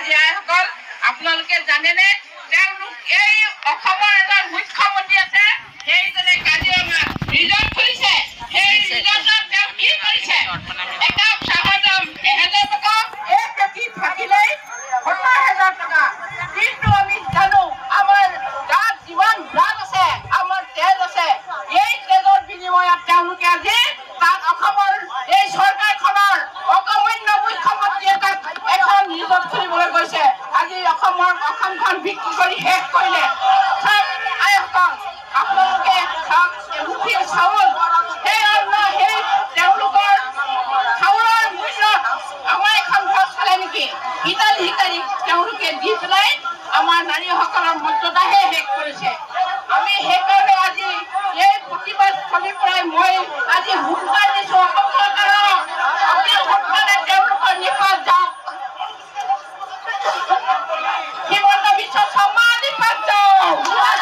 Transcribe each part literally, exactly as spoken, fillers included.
আজি আইসকল আপোনালোকে জানেনে তেওঁলোক এই অসমৰ এজন মুখ্যমন্ত্ৰী আছে সেইজনে কাজিৰঙা ৰিজৰ্ট খুলিছে সেই ৰিজৰ্টত তেওঁ কি কৰিছে এটা চাহৰ এহেজাৰ টকা এক কেজি থাকিলেই সত্তৰ হাজাৰ টকা কিন্তু আমি জানো আমাৰ গাত যিমান ব্লাড আছে আমাৰ তেজ আছে এই তেজৰ বিনিময়ত তেওঁলোকে আজি তাত অসমৰ এই চৰকাৰখনৰ অকমান্য মুখ্যমন্ত্ৰী এটাক এখন ৰিজৰ্ট খুলিবলৈ গৈছে আজি অসমৰ অসমখন বিক্ৰী কৰি শেষ কৰিলে আইসকল আপোনালোকে মুঠি চাউল সেই অন্য সেই তেওঁলোকৰ চাউলৰ মূল্যত আমাৰ এখন ঘৰ চলে নেকি ইটালী সিটালী তেওঁলোকে দি পেলাই আমাৰ নাৰীসকলৰ মৰ্যাদাহে শেষ কৰিছে আমি সেইকাৰণে আজি এই প্ৰতিবাদ স্থলীৰ পৰাই মই আজি হুংকাৰ দিছো অসম চৰকাৰক অতি সোনকালে তেওঁলোকৰ নিকট যাওক হিমন্ত বিশ্ব শৰ্মা নিকট যাওক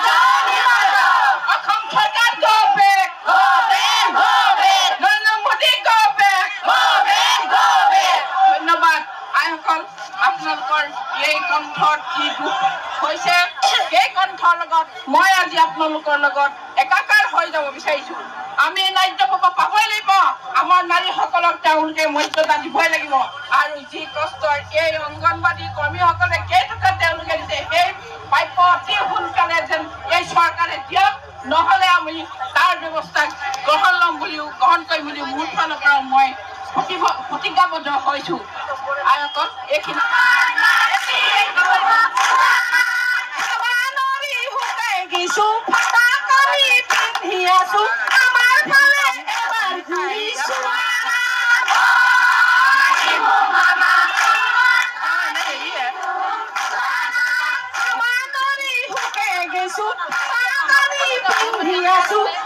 অসম চৰকাৰ go back Narendra Modi go back ধন্যবাদ আইসকল আপোনালোকৰ এই কণ্ঠৰ যি দুখ হৈছে সেই কণ্ঠৰ লগত মই আজি আপোনালোকৰ লগত একাকাৰ হৈ যাব বিচাৰিছো আমি ন্যায্য পাব পাবই লাগিব আমাৰ নাৰীসকলক তেওঁলোকে মৰ্যাদা দিবই লাগিব আৰু যি কষ্ট এই অংগনবাদী কৰ্মীসকলে কেই টকা তেওঁলোকে দিছে সেই প্ৰাপ্য অতি সোনকালে যেন এই চৰকাৰে দিয়ক নহ'লে আমি তাৰ ব্যৱস্থা গ্ৰহণ ল'ম বুলিও গ্ৰহণ কৰিম বুলি মোৰ ফালৰ পৰা মই প্ৰতিজ্ঞাবদ্ধ হৈছো আইসকল এইখিনি কিছু ফটা কৰি পিন্ধি আছো আমাৰ ফালে এবাৰ ঘূৰিছো আমাৰ নৰি হুকে গৈছো ফটা কৰি পিন্ধি আছো